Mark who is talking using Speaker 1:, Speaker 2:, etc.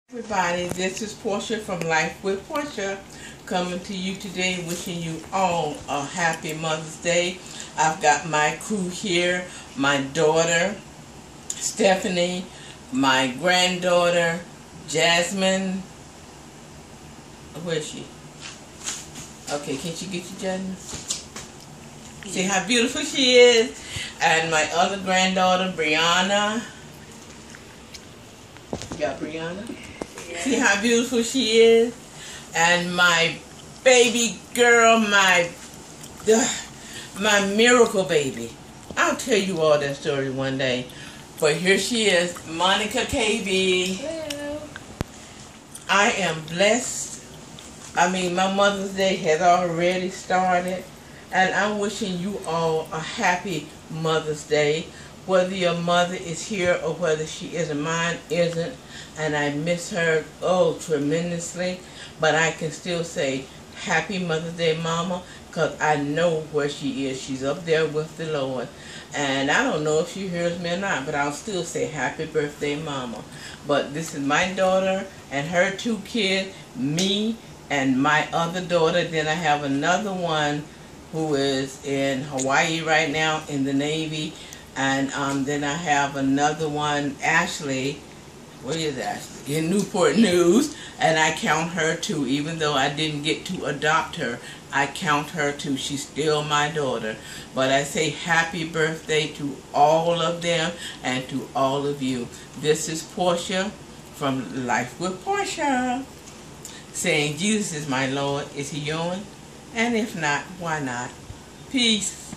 Speaker 1: Everybody, this is Portia from Life with Portia coming to you today, wishing you all a happy Mother's Day. I've got my crew here, my daughter Stephanie, my granddaughter Jasmine. Where is she? Okay, can't you get your Jasmine? See how beautiful she is. And my other granddaughter Brianna. You got Brianna? See how beautiful she is? And my baby girl, my miracle baby. I'll tell you all that story one day. But here she is, Monica KB.
Speaker 2: Hello.
Speaker 1: I am blessed. I mean, my Mother's Day has already started. And I'm wishing you all a happy Mother's Day. Whether your mother is here or whether she isn't, mine isn't. And I miss her, tremendously. But I can still say, happy Mother's Day, Mama, because I know where she is. She's up there with the Lord. And I don't know if she hears me or not, but I'll still say, happy birthday, Mama. But this is my daughter and her two kids, me and my other daughter. Then I have another one who is in Hawaii right now in the Navy. And then I have another one, Ashley. Where is Ashley? In Newport News. And I count her too. Even though I didn't get to adopt her, I count her too. She's still my daughter. But I say happy birthday to all of them and to all of you. This is Portia from Life with Portia, saying Jesus is my Lord. Is he yours? And if not, why not? Peace.